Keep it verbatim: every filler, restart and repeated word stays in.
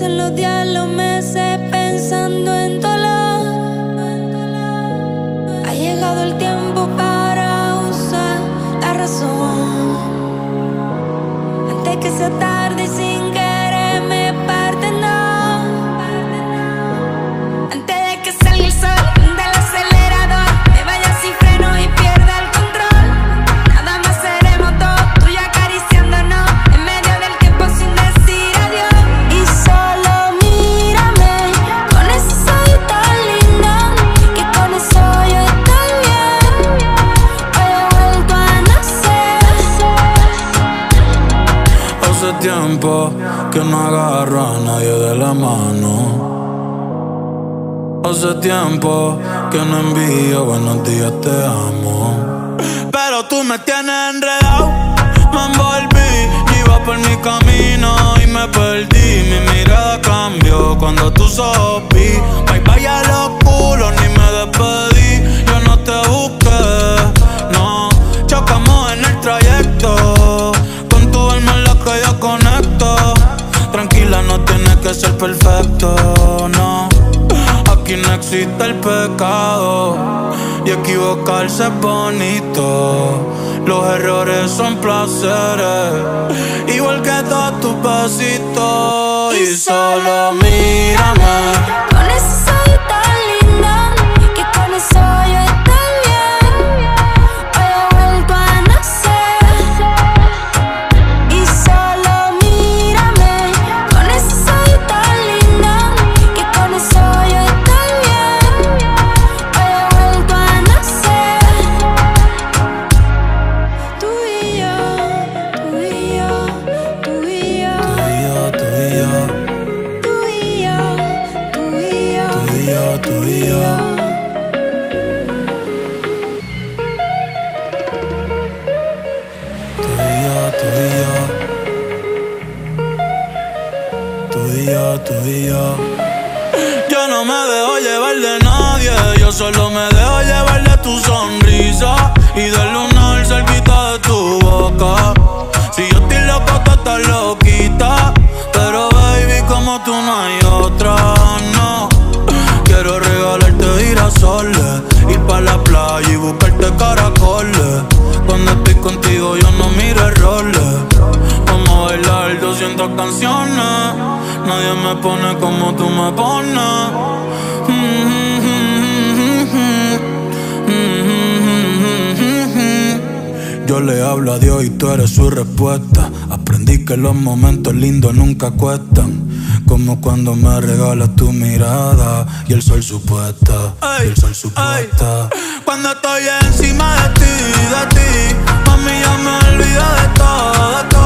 Pasan los días, los meses pensando en dolor. Ha llegado el tiempo para usar la razón. Antes que sea tarde y sin querer me parte, no. Antes de que salga el sol del acelerador, me vaya sin freno y pierda el control. Nada más seremos dos, tú y yo acariciándonos en medio del tiempo sin decir adiós. Y solo mírame con ese ojito tan lindo, que con eso yo estoy bien. Hoy he vuelto a nacer. Hace tiempo que no agarro a nadie de la mano. Hace tiempo que no envío buenos días, te amo. Pero tú me tienes enredado, me envolví, iba por mi camino y me perdí. Mi mirada cambió cuando tú sopí. Bye bye a los culos, ni me despedí. Yo no te busqué, no. Chocamos en el trayecto, con tu alma en la que yo conecto. Tranquila, no tienes que ser perfecto, no. Aquí no existe el pecado y equivocarse es bonito. Los errores son placeres, igual que todos tus besitos. Y solo mírame con ese ojito tan lindo, que con eso yo estoy bien. Hoy he vuelto a nacer. Y solo mírame con ese ojito tan lindo, que con eso yo estoy bien. Hoy he vuelto a nacer. Tú y yo, tú y yo, tú y yo, Tú y yo, tú y yo, tú y yo, tú y yo, tú y yo, tú y yo. Tú y yo, tú y yo. Tú y yo, tú y yo. Yo no me dejo llevar de nadie, yo solo me dejo llevar de tu sonrisa y del lunar cerquita de tu boca. Si yo estoy loco, tú estás loquita, pero baby, como tú no hay otra, no. Quiero regalarte girasoles, ir pa' la playa y buscarte caracoles. Cuando estoy contigo yo no miro errores. Vamos a bailar doscientas canciones, nadie me pone como tú me pones. Yo le hablo a Dios y tú eres su respuesta. Aprendí que los momentos lindos nunca cuestan, como cuando me regalas tu mirada y el sol supuesta, y el sol supuesta. Cuando estoy encima de ti, de ti, mami, ya me olvido de todo, de todo.